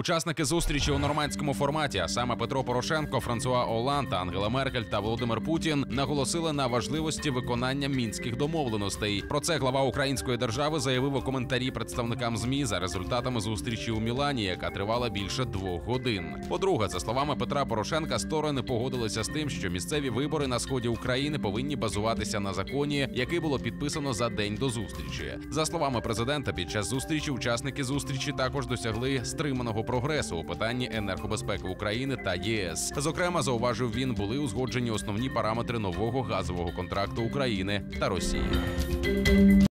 Учасники зустрічі у нормандському форматі, а саме Петро Порошенко, Франсуа Олланд, Ангела Меркель та Володимир Путін, наголосили на важливості виконання мінських домовленостей. Про це глава української держави заявив у коментарі представникам ЗМІ за результатами зустрічі у Мілані, яка тривала більше 2 годин. По-друге, за словами Петра Порошенка, сторони погодилися з тим, що місцеві вибори на сході України повинні базуватися на законі, який було підписано за день до зустрічі. За словами президента, під час зустрічі учасники зустрічі також досягли стриманого прогресу у питанні енергобезпеки України та ЄС. Зокрема, зауважив він, були узгоджені основні параметри нового газового контракту України та Росії.